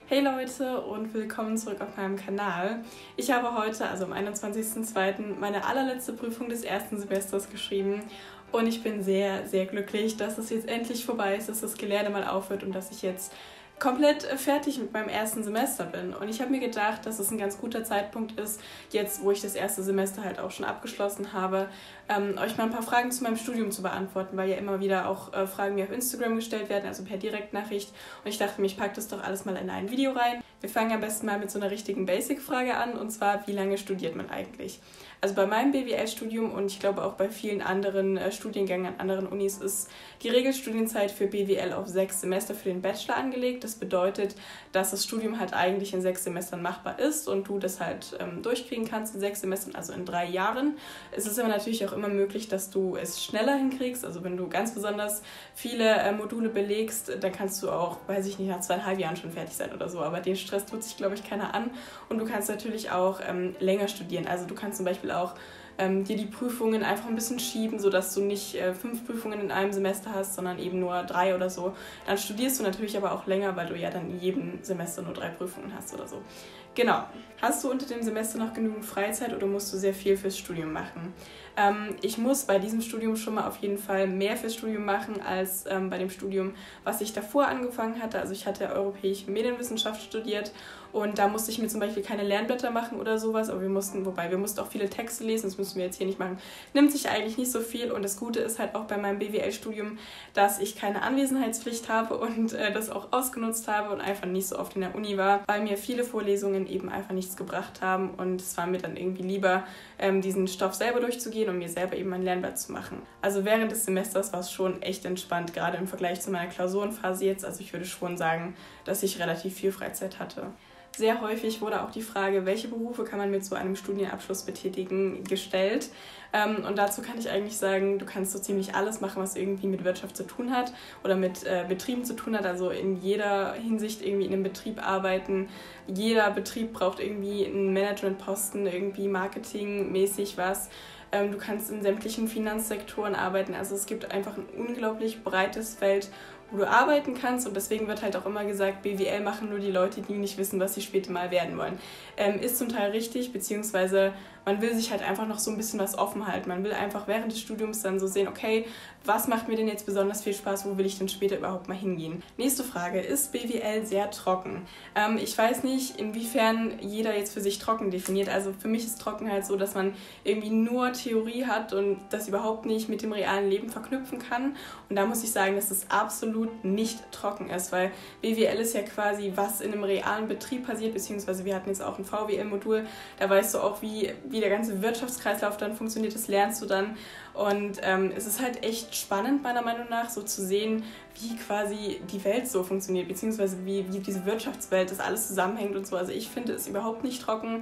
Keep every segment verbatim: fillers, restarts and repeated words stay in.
Hey Leute und willkommen zurück auf meinem Kanal. Ich habe heute, also am einundzwanzigsten zweiten, meine allerletzte Prüfung des ersten Semesters geschrieben und ich bin sehr, sehr glücklich, dass es jetzt endlich vorbei ist, dass das Gelernte mal aufhört und dass ich jetzt komplett fertig mit meinem ersten Semester bin. Und ich habe mir gedacht, dass es ein ganz guter Zeitpunkt ist, jetzt wo ich das erste Semester halt auch schon abgeschlossen habe, ähm, euch mal ein paar Fragen zu meinem Studium zu beantworten, weil ja immer wieder auch äh, Fragen mir auf Instagram gestellt werden, also per Direktnachricht. Und ich dachte mir, ich packe das doch alles mal in ein Video rein. Wir fangen am besten mal mit so einer richtigen Basic-Frage an, und zwar, wie lange studiert man eigentlich? Also bei meinem B W L-Studium und ich glaube auch bei vielen anderen äh, Studiengängen an anderen Unis ist die Regelstudienzeit für B W L auf sechs Semester für den Bachelor angelegt. Das bedeutet, dass das Studium halt eigentlich in sechs Semestern machbar ist und du das halt ähm, durchkriegen kannst in sechs Semestern, also in drei Jahren. Es ist aber natürlich auch immer möglich, dass du es schneller hinkriegst. Also wenn du ganz besonders viele äh, Module belegst, dann kannst du auch, weiß ich nicht, nach zweieinhalb Jahren schon fertig sein oder so. Aber den Stress tut sich, glaube ich, keiner an. Und du kannst natürlich auch ähm, länger studieren. Also du kannst zum Beispiel auch ähm, dir die Prüfungen einfach ein bisschen schieben, sodass du nicht äh, fünf Prüfungen in einem Semester hast, sondern eben nur drei oder so. Dann studierst du natürlich aber auch länger, weil du ja dann in jedem Semester nur drei Prüfungen hast oder so. Genau. Hast du unter dem Semester noch genügend Freizeit oder musst du sehr viel fürs Studium machen? Ähm, ich muss bei diesem Studium schon mal auf jeden Fall mehr fürs Studium machen als ähm, bei dem Studium, was ich davor angefangen hatte. Also ich hatte Europäische Medienwissenschaft studiert und da musste ich mir zum Beispiel keine Lernblätter machen oder sowas, aber wir mussten, wobei wir mussten auch viele Texte lesen, das müssen wir jetzt hier nicht machen. Nimmt sich eigentlich nicht so viel und das Gute ist halt auch bei meinem B W L-Studium, dass ich keine Anwesenheitspflicht habe und äh, das auch ausgenutzt habe und einfach nicht so oft in der Uni war, weil mir viele Vorlesungen eben einfach nichts gebracht haben und es war mir dann irgendwie lieber, ähm, diesen Stoff selber durchzugehen und mir selber eben ein Lernblatt zu machen. Also während des Semesters war es schon echt entspannt, gerade im Vergleich zu meiner Klausurenphase jetzt. Also ich würde schon sagen, dass ich relativ viel Freizeit hatte. Sehr häufig wurde auch die Frage, welche Berufe kann man mit so einem Studienabschluss betätigen, gestellt. Ähm, und dazu kann ich eigentlich sagen, du kannst so ziemlich alles machen, was irgendwie mit Wirtschaft zu tun hat oder mit äh, Betrieben zu tun hat. Also in jeder Hinsicht irgendwie in einem Betrieb arbeiten. Jeder Betrieb braucht irgendwie einen Managementposten, irgendwie marketingmäßig was. Ähm, du kannst in sämtlichen Finanzsektoren arbeiten. Also es gibt einfach ein unglaublich breites Feld, wo du arbeiten kannst, und deswegen wird halt auch immer gesagt, B W L machen nur die Leute, die nicht wissen, was sie später mal werden wollen. Ähm, ist zum Teil richtig, beziehungsweise man will sich halt einfach noch so ein bisschen was offen halten. Man will einfach während des Studiums dann so sehen, okay, was macht mir denn jetzt besonders viel Spaß, wo will ich denn später überhaupt mal hingehen? Nächste Frage, ist B W L sehr trocken? Ähm, ich weiß nicht, inwiefern jeder jetzt für sich trocken definiert. Also für mich ist trocken halt so, dass man irgendwie nur Theorie hat und das überhaupt nicht mit dem realen Leben verknüpfen kann. Und da muss ich sagen, dass es absolut nicht trocken ist, weil B W L ist ja quasi, was in einem realen Betrieb passiert, beziehungsweise wir hatten jetzt auch ein V W L-Modul, da weißt du auch, wie, wie der ganze Wirtschaftskreislauf dann funktioniert, das lernst du dann. Und ähm, es ist halt echt spannend, meiner Meinung nach, so zu sehen, wie quasi die Welt so funktioniert, beziehungsweise wie, wie diese Wirtschaftswelt, das alles zusammenhängt und so. Also ich finde es überhaupt nicht trocken.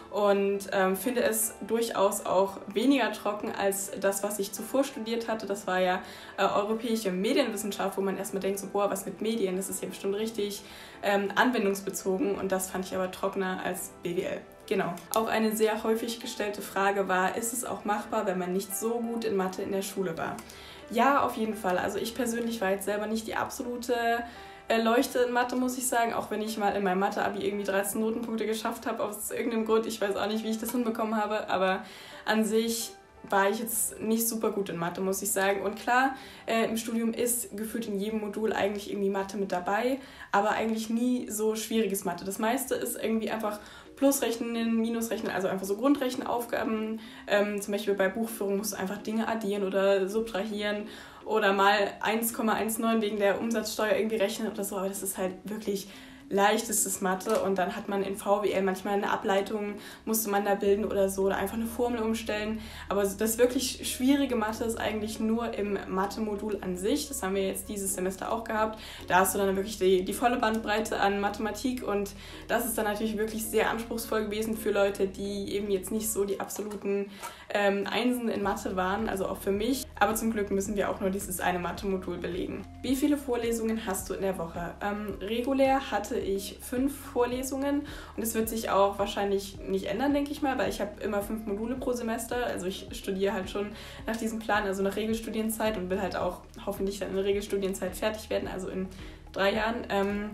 Und ähm, finde es durchaus auch weniger trocken als das, was ich zuvor studiert hatte. Das war ja äh, Europäische Medienwissenschaft, wo man erstmal denkt, so, boah, was mit Medien, das ist ja bestimmt richtig ähm, anwendungsbezogen. Und das fand ich aber trockener als B W L. Genau. Auch eine sehr häufig gestellte Frage war, ist es auch machbar, wenn man nicht so gut in Mathe in der Schule war? Ja, auf jeden Fall. Also ich persönlich war jetzt selber nicht die absolute Leuchte in Mathe, muss ich sagen, auch wenn ich mal in meinem Mathe-Abi irgendwie dreizehn Notenpunkte geschafft habe, aus irgendeinem Grund. Ich weiß auch nicht, wie ich das hinbekommen habe, aber an sich war ich jetzt nicht super gut in Mathe, muss ich sagen. Und klar, äh, im Studium ist gefühlt in jedem Modul eigentlich irgendwie Mathe mit dabei, aber eigentlich nie so schwieriges Mathe. Das meiste ist irgendwie einfach Plusrechnen, Minusrechnen, also einfach so Grundrechenaufgaben. Ähm, zum Beispiel bei Buchführung musst du einfach Dinge addieren oder subtrahieren oder mal eins Komma neunzehn wegen der Umsatzsteuer irgendwie rechnen oder so, aber das ist halt wirklich leichtestes Mathe und dann hat man in V W L manchmal eine Ableitung, musste man da bilden oder so oder einfach eine Formel umstellen, aber das wirklich schwierige Mathe ist eigentlich nur im Mathe-Modul an sich, das haben wir jetzt dieses Semester auch gehabt, da hast du dann wirklich die, die volle Bandbreite an Mathematik und das ist dann natürlich wirklich sehr anspruchsvoll gewesen für Leute, die eben jetzt nicht so die absoluten ähm, Einsen in Mathe waren, also auch für mich, aber zum Glück müssen wir auch nur dieses eine Mathe-Modul belegen. Wie viele Vorlesungen hast du in der Woche? Ähm, regulär hatte ich fünf Vorlesungen und es wird sich auch wahrscheinlich nicht ändern, denke ich mal, weil ich habe immer fünf Module pro Semester, also ich studiere halt schon nach diesem Plan, also nach Regelstudienzeit und will halt auch hoffentlich dann in Regelstudienzeit fertig werden, also in drei Jahren. Ähm,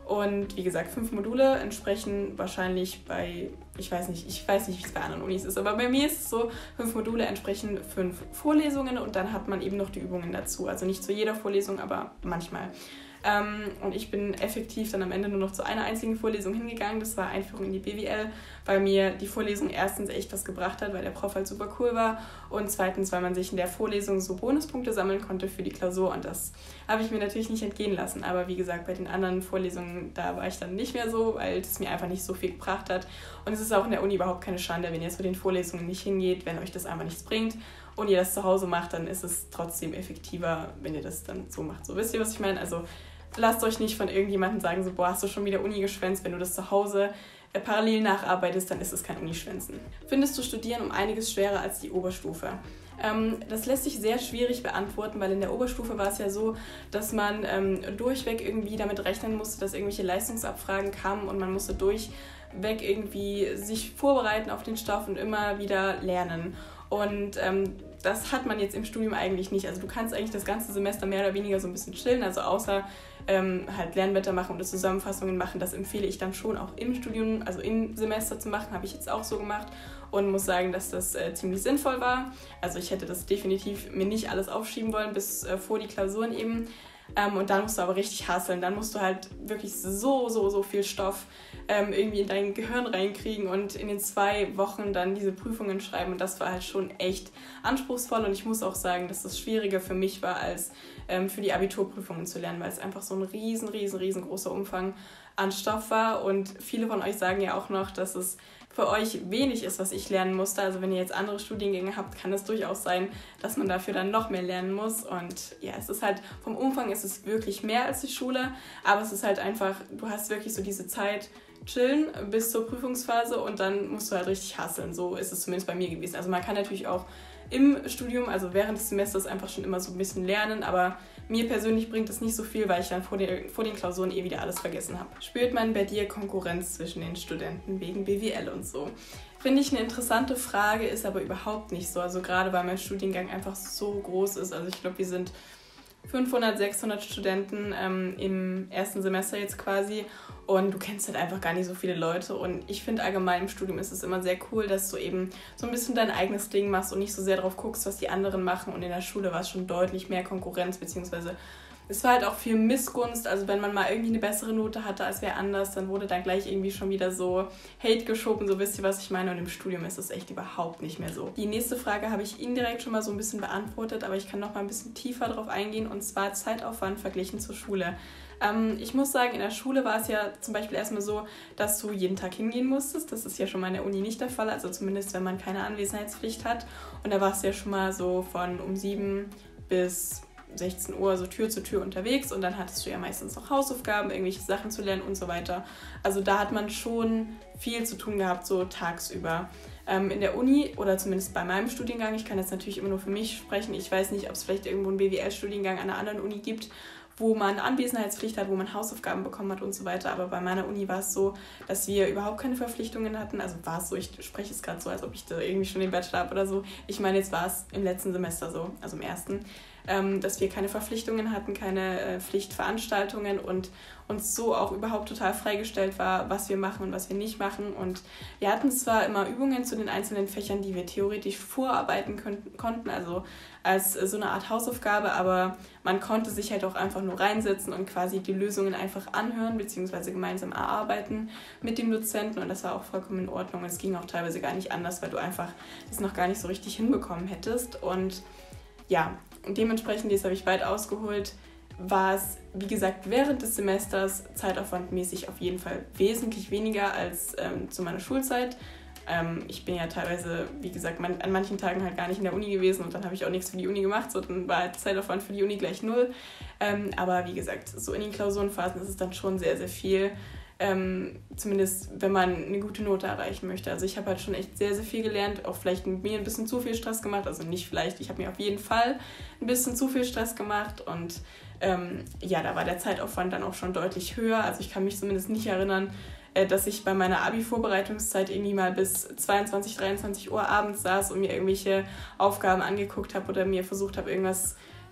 Und wie gesagt, fünf Module entsprechen wahrscheinlich bei, ich weiß nicht, ich weiß nicht, wie es bei anderen Unis ist, aber bei mir ist es so, fünf Module entsprechen fünf Vorlesungen und dann hat man eben noch die Übungen dazu. Also nicht zu jeder Vorlesung, aber manchmal. Ähm, und ich bin effektiv dann am Ende nur noch zu einer einzigen Vorlesung hingegangen. Das war Einführung in die B W L, weil mir die Vorlesung erstens echt was gebracht hat, weil der Prof halt super cool war und zweitens, weil man sich in der Vorlesung so Bonuspunkte sammeln konnte für die Klausur und das habe ich mir natürlich nicht entgehen lassen. Aber wie gesagt, bei den anderen Vorlesungen, da war ich dann nicht mehr so, weil es mir einfach nicht so viel gebracht hat. Und es ist auch in der Uni überhaupt keine Schande, wenn ihr zu den Vorlesungen nicht hingeht, wenn euch das einfach nichts bringt und ihr das zu Hause macht, dann ist es trotzdem effektiver, wenn ihr das dann so macht. So, wisst ihr, was ich meine? Also lasst euch nicht von irgendjemandem sagen, so, boah, hast du schon wieder Uni geschwänzt. Wenn du das zu Hause äh, parallel nacharbeitest, dann ist es kein Uni-Schwänzen. Findest du Studieren um einiges schwerer als die Oberstufe? Ähm, das lässt sich sehr schwierig beantworten, weil in der Oberstufe war es ja so, dass man ähm, durchweg irgendwie damit rechnen musste, dass irgendwelche Leistungsabfragen kamen und man musste durchweg irgendwie sich vorbereiten auf den Stoff und immer wieder lernen. Und ähm, das hat man jetzt im Studium eigentlich nicht. Also du kannst eigentlich das ganze Semester mehr oder weniger so ein bisschen chillen, also außer ähm, halt Lernblätter machen oder Zusammenfassungen machen. Das empfehle ich dann schon auch im Studium, also im Semester zu machen, habe ich jetzt auch so gemacht und muss sagen, dass das äh, ziemlich sinnvoll war. Also ich hätte das definitiv mir nicht alles aufschieben wollen bis äh, vor die Klausuren eben. Ähm, und dann musst du aber richtig hustlen. Dann musst du halt wirklich so, so, so viel Stoff ähm, irgendwie in dein Gehirn reinkriegen und in den zwei Wochen dann diese Prüfungen schreiben. Und das war halt schon echt anspruchsvoll. Und ich muss auch sagen, dass das schwieriger für mich war, als ähm, für die Abiturprüfungen zu lernen, weil es einfach so ein riesen, riesen, riesengroßer Umfang an Stoff war. Und viele von euch sagen ja auch noch, dass es für euch wenig ist, was ich lernen musste. Also wenn ihr jetzt andere Studiengänge habt, kann es durchaus sein, dass man dafür dann noch mehr lernen muss. Und ja, es ist halt, vom Umfang ist es wirklich mehr als die Schule, aber es ist halt einfach, du hast wirklich so diese Zeit chillen bis zur Prüfungsphase und dann musst du halt richtig hustlen. So ist es zumindest bei mir gewesen. Also man kann natürlich auch im Studium, also während des Semesters einfach schon immer so ein bisschen lernen, aber mir persönlich bringt es nicht so viel, weil ich dann vor den, vor den Klausuren eh wieder alles vergessen habe. Spürt man bei dir Konkurrenz zwischen den Studenten wegen B W L und so? Finde ich eine interessante Frage, ist aber überhaupt nicht so. Also gerade weil mein Studiengang einfach so groß ist. Also ich glaube, wir sind fünfhundert, sechshundert Studenten ähm, im ersten Semester jetzt quasi und du kennst halt einfach gar nicht so viele Leute und ich finde allgemein im Studium ist es immer sehr cool, dass du eben so ein bisschen dein eigenes Ding machst und nicht so sehr drauf guckst, was die anderen machen und in der Schule war es schon deutlich mehr Konkurrenz, beziehungsweise es war halt auch viel Missgunst, also wenn man mal irgendwie eine bessere Note hatte als wer anders, dann wurde dann gleich irgendwie schon wieder so Hate geschoben, so wisst ihr, was ich meine, und im Studium ist es echt überhaupt nicht mehr so. Die nächste Frage habe ich indirekt schon mal so ein bisschen beantwortet, aber ich kann noch mal ein bisschen tiefer drauf eingehen, und zwar Zeitaufwand verglichen zur Schule. Ähm, ich muss sagen, in der Schule war es ja zum Beispiel erstmal so, dass du jeden Tag hingehen musstest, das ist ja schon mal in der Uni nicht der Fall, also zumindest wenn man keine Anwesenheitspflicht hat, und da warst du ja schon mal so von um sieben bis sechzehn Uhr so Tür zu Tür unterwegs und dann hattest du ja meistens noch Hausaufgaben, irgendwelche Sachen zu lernen und so weiter. Also da hat man schon viel zu tun gehabt, so tagsüber. Ähm, in der Uni oder zumindest bei meinem Studiengang, ich kann jetzt natürlich immer nur für mich sprechen, ich weiß nicht, ob es vielleicht irgendwo einen B W L-Studiengang an einer anderen Uni gibt, wo man Anwesenheitspflicht hat, wo man Hausaufgaben bekommen hat und so weiter. Aber bei meiner Uni war es so, dass wir überhaupt keine Verpflichtungen hatten. Also war es so, ich spreche es gerade so, als ob ich da irgendwie schon den Bachelor habe oder so. Ich meine, jetzt war es im letzten Semester so, also im ersten, ähm, dass wir keine Verpflichtungen hatten, keine äh, Pflichtveranstaltungen und uns so auch überhaupt total freigestellt war, was wir machen und was wir nicht machen. Und wir hatten zwar immer Übungen zu den einzelnen Fächern, die wir theoretisch vorarbeiten können, konnten, also als so eine Art Hausaufgabe, aber man konnte sich halt auch einfach nur reinsetzen und quasi die Lösungen einfach anhören bzw. gemeinsam erarbeiten mit dem Dozenten, und das war auch vollkommen in Ordnung. Es ging auch teilweise gar nicht anders, weil du einfach das noch gar nicht so richtig hinbekommen hättest. Und ja, dementsprechend, das habe ich weit ausgeholt, war es, wie gesagt, während des Semesters zeitaufwandmäßig auf jeden Fall wesentlich weniger als ähm, zu meiner Schulzeit. Ähm, ich bin ja teilweise, wie gesagt, man, an manchen Tagen halt gar nicht in der Uni gewesen und dann habe ich auch nichts für die Uni gemacht, so dann war halt Zeitaufwand für die Uni gleich null. Ähm, aber wie gesagt, so in den Klausurenphasen ist es dann schon sehr, sehr viel. Ähm, zumindest wenn man eine gute Note erreichen möchte. Also ich habe halt schon echt sehr, sehr viel gelernt, auch vielleicht mit mir ein bisschen zu viel Stress gemacht, also nicht vielleicht, ich habe mir auf jeden Fall ein bisschen zu viel Stress gemacht und ähm, ja, da war der Zeitaufwand dann auch schon deutlich höher. Also ich kann mich zumindest nicht erinnern, äh, dass ich bei meiner Abi-Vorbereitungszeit irgendwie mal bis zweiundzwanzig, dreiundzwanzig Uhr abends saß und mir irgendwelche Aufgaben angeguckt habe oder mir versucht habe, irgendwas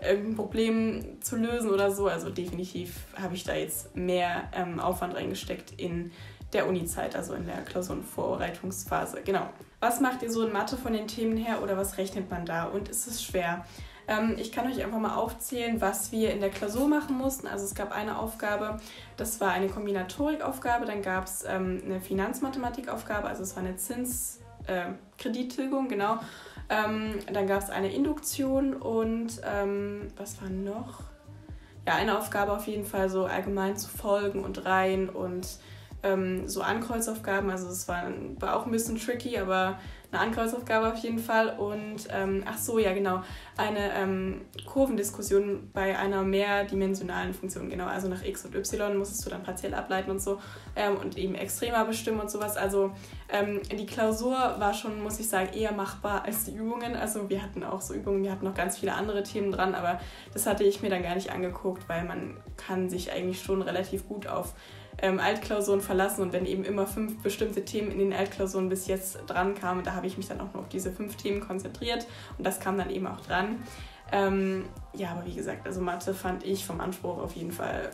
irgendein Problem zu lösen oder so. Also definitiv habe ich da jetzt mehr ähm, Aufwand reingesteckt in der Uni-Zeit, also in der Klausurenvorbereitungsphase. Genau. Was macht ihr so in Mathe von den Themen her oder was rechnet man da und ist es schwer? Ähm, ich kann euch einfach mal aufzählen, was wir in der Klausur machen mussten. Also es gab eine Aufgabe, das war eine Kombinatorikaufgabe, dann gab es ähm, eine Finanzmathematikaufgabe, also es war eine Zinskredittilgung, äh, genau. Ähm, dann gab es eine Induktion und ähm, was war noch? Ja, eine Aufgabe auf jeden Fall so allgemein zu Folgen und Reihen und ähm, so Ankreuzaufgaben. Also es war, war auch ein bisschen tricky, aber eine Ankreuzaufgabe auf jeden Fall. Und ähm, ach so, ja genau, eine ähm, Kurvendiskussion bei einer mehrdimensionalen Funktion. Genau, also nach x und y musstest du dann partiell ableiten und so ähm, und eben Extrema bestimmen und sowas. Also ähm, die Klausur war schon, muss ich sagen, eher machbar als die Übungen. Also wir hatten auch so Übungen, wir hatten noch ganz viele andere Themen dran, aber das hatte ich mir dann gar nicht angeguckt, weil man kann sich eigentlich schon relativ gut auf ähm, Altklausuren verlassen und wenn eben immer fünf bestimmte Themen in den Altklausuren bis jetzt dran kamen, da habe ich mich dann auch nur auf diese fünf Themen konzentriert und das kam dann eben auch dran. Ähm, ja, aber wie gesagt, also Mathe fand ich vom Anspruch auf jeden Fall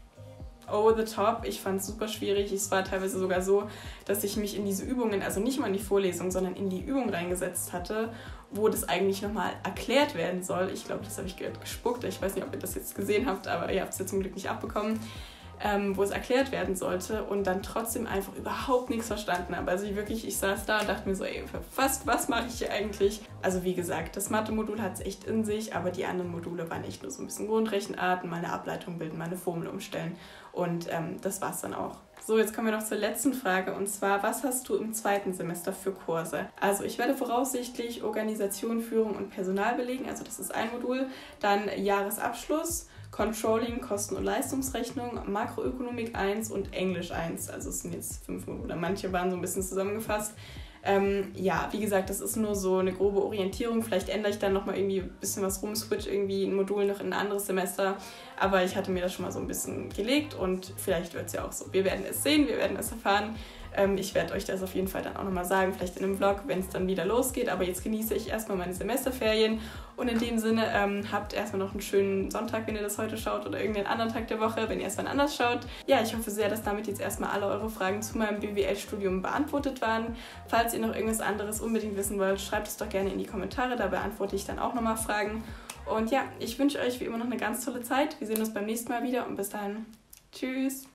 over the top. Ich fand es super schwierig. Es war teilweise sogar so, dass ich mich in diese Übungen, also nicht mal in die Vorlesung, sondern in die Übung reingesetzt hatte, wo das eigentlich nochmal erklärt werden soll. Ich glaube, das habe ich gespuckt. Ich weiß nicht, ob ihr das jetzt gesehen habt, aber ihr habt es ja zum Glück nicht abbekommen. Ähm, wo es erklärt werden sollte und dann trotzdem einfach überhaupt nichts verstanden habe. Also ich wirklich, ich saß da und dachte mir so, ey, was, was mache ich hier eigentlich? Also wie gesagt, das Mathe-Modul hat es echt in sich, aber die anderen Module waren echt nur so ein bisschen Grundrechenarten, mal eine Ableitung bilden, mal eine Formel umstellen und ähm, das war's dann auch. So, jetzt kommen wir noch zur letzten Frage und zwar, was hast du im zweiten Semester für Kurse? Also ich werde voraussichtlich Organisation, Führung und Personal belegen, also das ist ein Modul, dann Jahresabschluss, Controlling, Kosten- und Leistungsrechnung, Makroökonomik eins und Englisch eins. Also es sind jetzt fünf Module. Manche waren so ein bisschen zusammengefasst. Ähm, ja, wie gesagt, das ist nur so eine grobe Orientierung. Vielleicht ändere ich dann nochmal irgendwie ein bisschen was rum, switch irgendwie ein Modul noch in ein anderes Semester. Aber ich hatte mir das schon mal so ein bisschen gelegt und vielleicht wird es ja auch so. Wir werden es sehen, wir werden es erfahren. Ähm, ich werde euch das auf jeden Fall dann auch nochmal sagen, vielleicht in einem Vlog, wenn es dann wieder losgeht. Aber jetzt genieße ich erstmal meine Semesterferien. Und in dem Sinne, ähm, habt erstmal noch einen schönen Sonntag, wenn ihr das heute schaut oder irgendeinen anderen Tag der Woche, wenn ihr es wann anders schaut. Ja, ich hoffe sehr, dass damit jetzt erstmal alle eure Fragen zu meinem B W L-Studium beantwortet waren. Falls ihr noch irgendwas anderes unbedingt wissen wollt, schreibt es doch gerne in die Kommentare, da beantworte ich dann auch nochmal Fragen. Und ja, ich wünsche euch wie immer noch eine ganz tolle Zeit. Wir sehen uns beim nächsten Mal wieder und bis dahin. Tschüss!